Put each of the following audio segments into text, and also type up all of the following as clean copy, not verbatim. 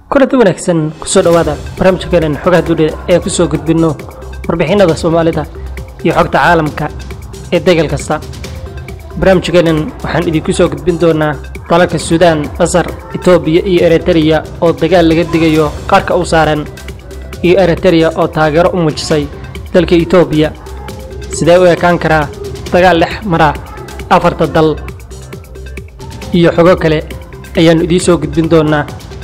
kulanti wanaagsan kusoo dhawaada barnaamijkeenan xogaha dunida ee ku soo gudbino warbixinada Soomaalida iyo xogta caalamka ee degal kasta. barnaamijkeenan waxaan idinku soo gudbin doonaa dalalka Suudaan, Masar, Itoobiya iyo Eritrea oo dagaal laga digayo qarka u saaran, iyo Eritrea oo taageero u muujisay dalka Itoobiya. sidee u ekaan karaa dagaal dhex mara afarta dal iyo xogo kale ayaan idin soo gudbin doonaa.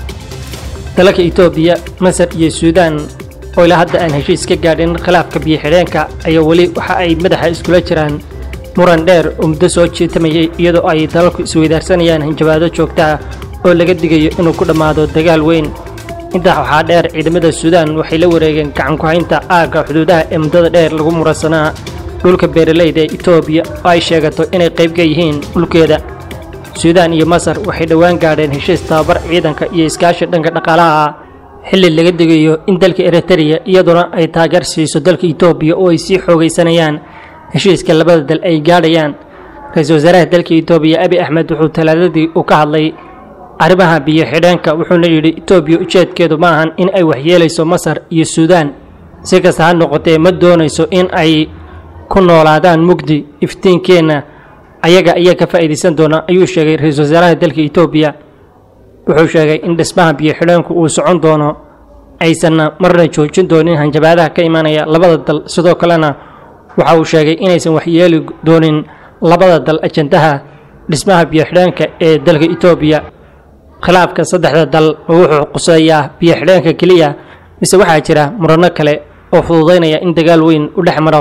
dalalka Itoobiya, Masar iyo Suudaan oo ilaa hadda aan heshiis ka gaadhin khilaafka biyo xidheenka ayaa wali waxa ay madaxa iskula jiraan muran dheer oo muddo soo jeetamayay, iyadoo ay dalalku isweydaarsanayaan hanjabaado joogto ah oo laga digayo inuu ku dhammaado dagaal weyn. intaa waxaa dheer, ciidamada Suudaan waxay la wareegeen gacan ku haynta aagga xuduudaha ee muddada dheer lagu muransanaa dhulka beeraleyda ee Itoobiya oo ay sheegato inay qayb ka yihiin dhulkeeda. Suudaan iyo Masar waxay dhawaan gaadheen heshiis tababar ciidanka iyo iskaashi dhanka dhaqaalaha ah, xilli laga digayo in dalka Eritrea iyaduna ay taageer siiso dalka Itoobiya oo ay sii xoogaysanayaan heshiiska labada dal ay gaadhayaan. Ra'iisul Wasaaraha dalka Itoobiya Abiy Ahmed wuxuu talaadadii u ka hadlay arrimaha biyo xidheenka, wuxuuna yidhi Itoobiya ujeedkeedu ma ahan in ay waxyeelayso Masar iyo Suudaan. si kasta ha noqotee ma doonayso in ay ku noolaadaan mugdi. iftiinkeena ayaga ayaa ka faa'iideysan doona, ayuu sheegay ra'iisul wasaaraha dalka Itoobiya. wuxuu sheegay in dhismaha biyo xidheenku uu socon doono, aysanna marna joojin doonin hanjabaadaha ka imanaya labada dal. sidoo kalena waxa uu sheegay inaysan waxyeeli doonin labada dal ajandaha dhismaha biyo xidheenka ee dalka Itoobiya. khilaafka saddexda dal wuxuu quseeyaa biyo xidheenka kaliya, mise waxaa jira murano kale oo fududeynaya in dagaal weyn u dhex maro.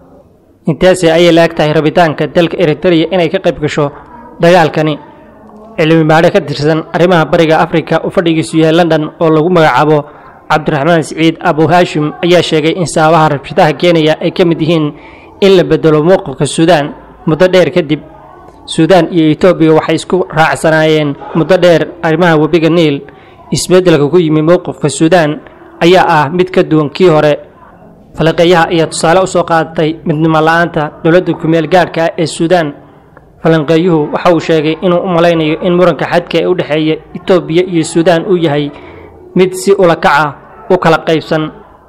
intaasi ayay la eg tahay rabitaanka dalka Eritrea inay ka qayb gasho dagaalkani. cilmi baadhe ka tirsan arrimaha bariga Afrika oo fadhigiisu yahay London oo lagu magacaabo Cabdiraxmaan Siciid Abu Hashim ayaa sheegay in sababaha rabshadaha Kenya ay ka mid yihiin in la bedelo mowqifka Suudaan muddo dheer kadib. Suudaan iyo Itoobiya waxay isku raacsanaayeen muddo dheer arrimaha webiga Niil. isbeddelka ku yimi mowqifka Suudaan ayaa ah mid ka duwan kii hore. falanqeeyaha ayaa tusaale u soo qaadatay midnimo la'aanta dowladda ku meel gaadhka ee Suudaan. falanqeeyuhu waxa uu sheegay inuu u malaynayo in muranka xadka ee u dhexeeya Itoobiya iyo Suudaan uu yahay mid si ula kaca u kala qaybsan.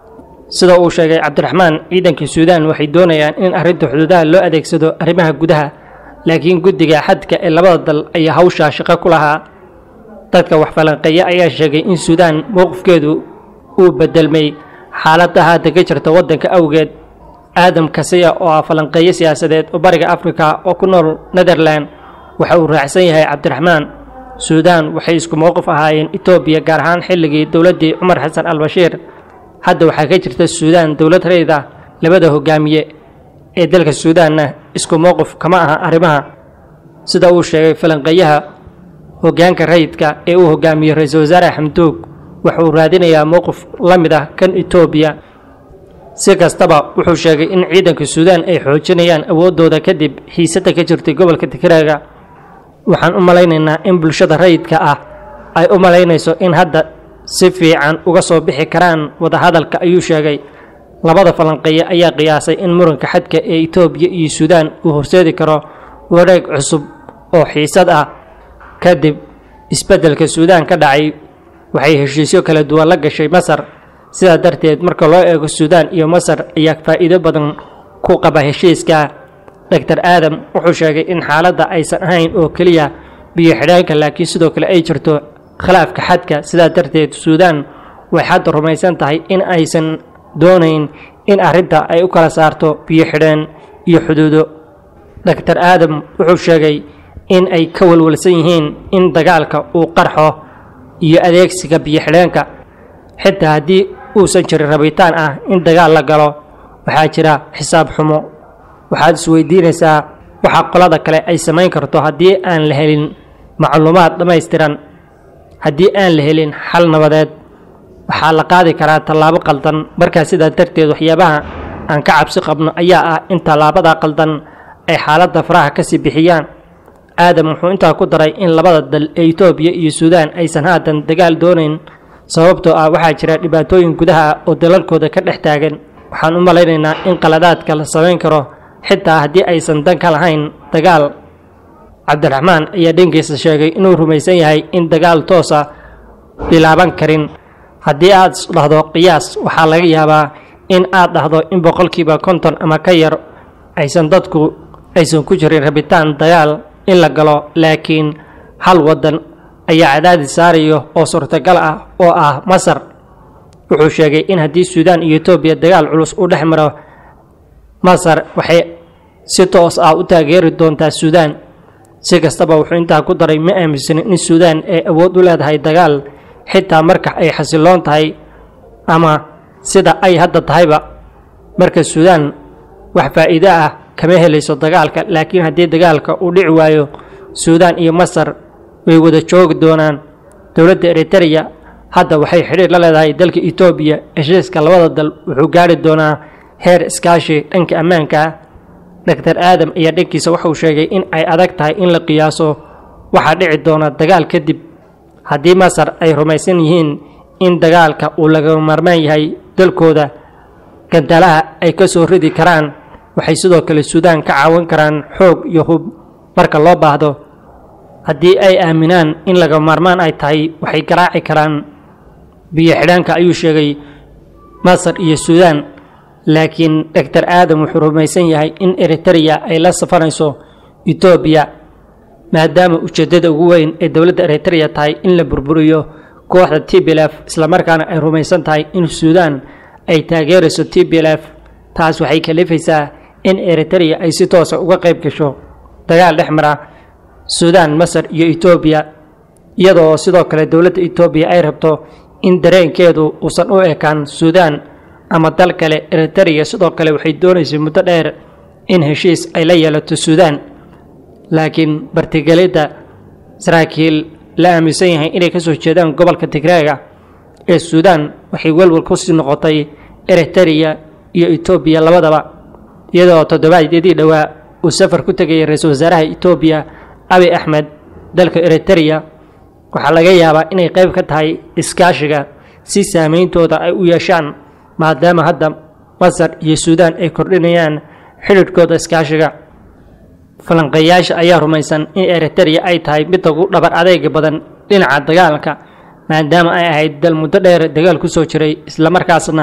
sida uu sheegay Cabdiraxmaan, ciidanka Suudaan waxay doonayaan in arrinta xuduudaha loo adeegsado arrimaha gudaha, laakiin guddiga xadka ee labada dal ayaa hawshaa shaqo ku lahaa. dadka wax falanqeeya ayaa sheegay in Suudaan mowqifkeedu uu bedelmay xaaladda hadda ka jirta waddanka awgeed. Aadam Kasaya oo ah falanqeeye siyaasadeed oo bariga Afrika oo ku nool Netherland waxa uu raacsan yahay Cabdiraxmaan. Suudaan waxay isku mowqif ahaayeen Itoobiya, gaar ahaan xilligii dowladdii Cumar Xasan al-Bashiir. hadda waxaa ka jirta Suudaan dowlad rayid ah. labada hogaamiye ee dalka Suudaanna isku mowqif kama aha arrimaha. sida uu sheegay falanqeeyaha, hoggaanka rayidka ee uu hogaamiyo ra'iisul wasaare Xamduug waxa uu raadinayaa mowqif la mid ah kan Itoobiya. si kastaba, wuxuu sheegay in ciidanka Suudaan ay xoojinayaan awooddooda kadib xiisadda ka jirtay gobolka Tigreega. waxaan u malaynaynaa in bulshada rayidka ah ay u malaynayso in hadda si fiican uga soo bixi karaan wadahadalka, ayuu sheegay. labada falanqeeye ayaa qiyaasay in muranka xadka ee Itoobiya iyo Suudaan uu horseedi karo wareeg cusub oo xiisad ah. kadib isbeddelka Suudaan ka dhacay, waxay heshiisyo kala duwan la gashay Masar. sidaa darteed, marka loo eego Suudaan iyo Masar ayaa faa'iido badan ku qaba heshiiska. Dr. Aadam wuxuu sheegay in xaaladda aysan ahayn oo keliya biyo xidheenka, laakiin sidoo kale ay jirto khilaafka xadka. sidaa darteed, Suudaan way hadda rumaysan tahay in aysan doonayn in arrinta ay u kala saarto biyo xidheen iyo xuduudo. Dr. Aadam wuxuu sheegay in ay ka walwalsan yihiin in dagaalka uu qarxo iyo adeegsiga biyo xidheenka. xitaa haddii uusan jirin rabitaan ah in dagaal la galo, waxaa jira xisaab xumo. waxaad isweydiinaysaa waxa qolada kale ay samayn karto haddii aan la helin macluumaad dhammaystiran. haddii aan la helin xal nabadeed, waxaa la qaadi karaa tallaabo qaldan. markaa sidaa darteed, waxyaabaha aan ka cabsi qabno ayaa ah in tallaabada qaldan ay xaaladda faraha ka sii bixiyaan. Aadam wuxuu intaa ku daray in labada dal ee Itoobiya iyo Suudaan aysan haatan dagaal doonayn, sababtoo ah waxaa jira dhibaatooyin gudaha oo dalalkooda ka dhex taagan. waxaan u malaynaynaa in qaladaadka la samayn karo xitaa haddii aysan dan ka lahayn dagaal. Cabdiraxmaan ayaa dhankiisa sheegay inuu rumaysan yahay in dagaal toos ah bilaaban karin. haddii aad dhahdo qiyaas, waxaa laga yaabaa in aad dhahdo in 50% ama ka yar aysan ku jirin rabitaan dagaal in la galo, laakiin hal wadan ayaa cadaadis saarayo oo suurtagal ah oo ah Masar. wuxuu sheegay in haddii Suudaan iyo Itoobiya dagaal culus u dhex maro, Masar waxay si toos ah u taageeri doontaa Suudaan. si kastaba wuxuu intaa ku daray ma aaminsan in Suudaan ay awood u leedahay dagaal, xitaa marka ay xasiloon tahay ama sida ay hadda tahayba. marka Suudaan wax faa'iido ah kama helayso dagaalka, laakiin haddii dagaalka uu dhici waayo, Suudaan iyo Masar way wada joogi doonaan. dowladda Eritrea hadda waxay xiriir la leedahay dalka Itoobiya. heshiiska labada dal wuxuu gaari doonaa heer iskaashi dhanka ammaanka ah. Dr. Aadam ayaa dhankiisa wuxuu sheegay in ay adag tahay in la qiyaaso waxa dhici doona dagaal kadib. haddii Masar ay rumaysan yihiin in dagaalka uu laga maarmaan yahay dalkooda, gandalaha ay ka soo ridi karaan, waxay sidoo kale Suudaan ka caawin karaan xoog iyo hub marka loo baahdo. haddii ay aaminaan in laga maarmaan ay tahay, waxay garaaci karaan biyo xidhaanka, ayuu sheegay Masar iyo Suudaan. laakiin Dr. Aadam wuxuu rumaysan yahay in Eritrea ay la safarayso Itoobiya, maadaama ujeedada ugu weyn ee dowladda Eritrea tahay in la burburiyo kooxda TPLF, isla markaana ay rumaysan tahay in Suudaan ay taageerayso TPLF. taas waxay kalifaysaa in Eritrea ay si toos ah uga qayb gasho dagaal dhex mara Suudaan, Masar iyo Itoobiya, iyadoo sidoo kale dowladda Itoobiya ay rabto in dareenkeedu uusan u ekaan Suudaan ama dal kale. Eritrea sidoo kale waxay doonaysay muddo dheer in heshiis ay la yeelato Suudaan, laakiin bartilmaameedka saraakiil la aaminsan yahay inay ka soo jeedaan gobolka Tigreega ee Suudaan waxay walwal ku sii noqotay Eritrea iyo Itoobiya labadaba. iyadoo toddobaadyadii dhawaa uu safar ku tagay ra'iisul wasaaraha Itoobiya Abiy Ahmed dalka Eritrea, waxaa laga yaabaa inay qayb ka tahay iskaashiga si saameyntooda ay u yeeshaan, maadaama hadda Masar iyo Suudaan ay kordhinayaan xiriirkooda iskaashiga. falanqeeyaasha ayaa rumaysan in Eritrea ay tahay mid ugu dhabar adeeg badan dhinaca dagaalka, maadaama ay ahayd dal muddo dheer dagaal ku soo jiray, isla markaasna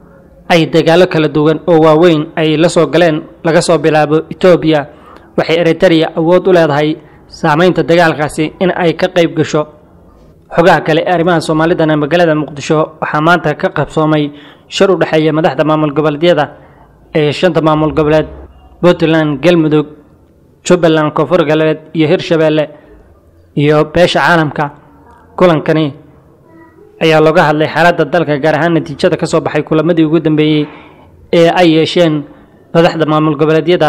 ay dagaalo kala duwan oo waaweyn ay la soo galeen laga soo bilaabo Itoobiya. waxay Eritrea awood u leedahay saameynta dagaalkaasi in ay ka qayb gasho. xogaha kale ee arrimaha Soomaalidana magaalada Muqdisho waxaa maanta ka qabsoomay shir u dhexeeya madaxda maamul goboleedyada ee 5 maamul goboleed Puntland, Galmudug, Jubbaland, Koonfur Galbeed iyo Hirshabelle iyo beesha caalamka. kulankani ayaa looga hadlay xaaladda dalka, gaar ahaan natiijada ka soo baxay kulamadii ugu dambeeyay ee ay yeesheen madaxda maamul goboleedyada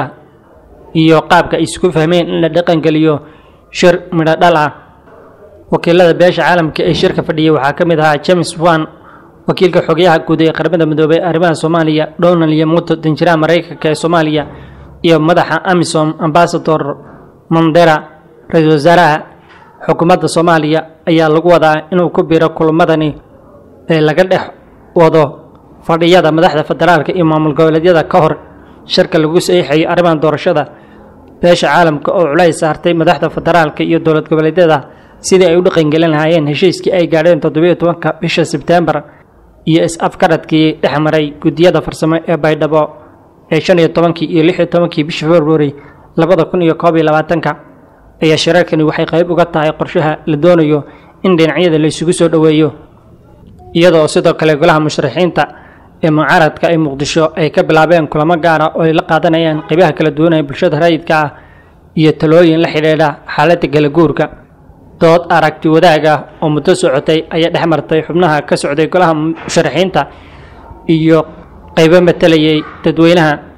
iyo qaabka ay isku fahmeen in la dhaqan geliyo shir midho dhal ah. wakiilada beesha caalamka ee shirka fadhiyay waxaa ka mid ahaa James Wan, wakiilka xogayaha guud ee qaramada midoobay ee arrimaha Soomaaliya, Donald Yamuto, danjiraha Mareykanka ee Soomaaliya, iyo madaxa AMISOM Ambassador Mandera. ra'iisul wasaaraha xukuumadda Soomaaliya ayaa lagu wadaa inuu ku biiro kulamadani ee laga dhex wado fadhiyada madaxda federaalka iyo maamul goboleedyada ka hor shirka lagu saxiixay arrimaha doorashada. beesha caalamka oo culays saartay madaxda federaalka iyo dowlad goboleedyada sidii ay u dhaqan gelin lahaayeen heshiiskii ay gaadheen 17 bisha Sebtembar iyo is-afgaradkii dhex maray gudiyada farsamo ee Baydhabo ee 15 iyo 16 bisha February 2021. ayaa shirarkani waxay qayb uga tahay qorshaha la doonayo in dhinacyada la isugu soo dhaweeyo, iyadoo sidoo kale golaha musharaxiinta ee mucaaradka ay Muqdisho ay ka bilaabeen kulamo gaar ah oo ay la qaadanayaan qaybaha kala duwan ee bulshada rayidka ah iyo talooyin la xiriira xaaladda kala guurka. dood aragti wadaag ah oo muddo socotay ayaa dhex martay xubnaha ka socday golaha musharaxiinta iyo qaybo matalayay dadweynaha